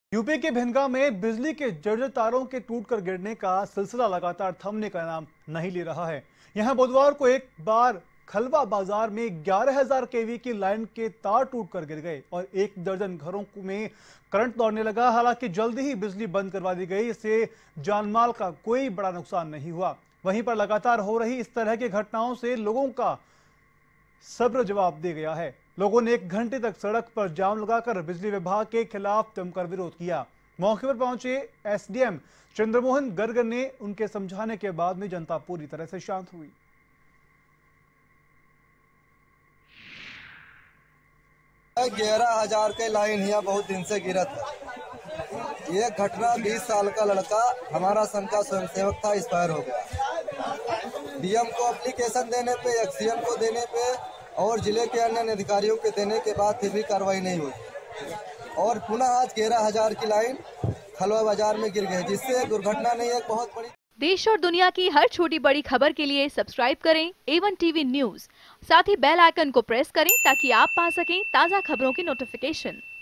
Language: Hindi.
यूपी के भिनगा में बिजली के जर्जर तारों के टूटकर गिरने का सिलसिला लगातार थमने का नाम नहीं ले रहा है। यहां बुधवार को एक बार खलवा बाजार में 11,000 केवी की लाइन के तार टूटकर गिर गए और 1 दर्जन घरों में करंट दौड़ने लगा। हालांकि जल्दी ही बिजली बंद करवा दी गई। इससे जानमाल का कोई बड़ा नुकसान नहीं हुआ। वहीं पर लगातार हो रही इस तरह की घटनाओं से लोगों का सब्र जवाब दे गया है। लोगों ने 1 घंटे तक सड़क पर जाम लगाकर बिजली विभाग के खिलाफ जमकर विरोध किया। मौके पर पहुंचे एसडीएम चंद्रमोहन गर्ग ने उनके समझाने के बाद में जनता पूरी तरह से शांत हुई। 11,000 के लाइन यहाँ बहुत दिन से गिरा था। ये घटना 20 साल का लड़का हमारा संघ का स्वयंसेवक था, एक्सपायर हो गया। डीएम को एप्लीकेशन देने पे, एक्सीएम को देने पे और जिले के अन्य अधिकारियों के देने के बाद फिर भी कार्रवाई नहीं हुई और पुनः आज 11,000 की लाइन खलवा बाजार में गिर गई, जिससे दुर्घटना नहीं है, बहुत बड़ी। देश और दुनिया की हर छोटी बड़ी खबर के लिए सब्सक्राइब करें A1 टीवी न्यूज़। साथ ही बेल आइकन को प्रेस करें ताकि आप पा सकें ताज़ा खबरों की नोटिफिकेशन।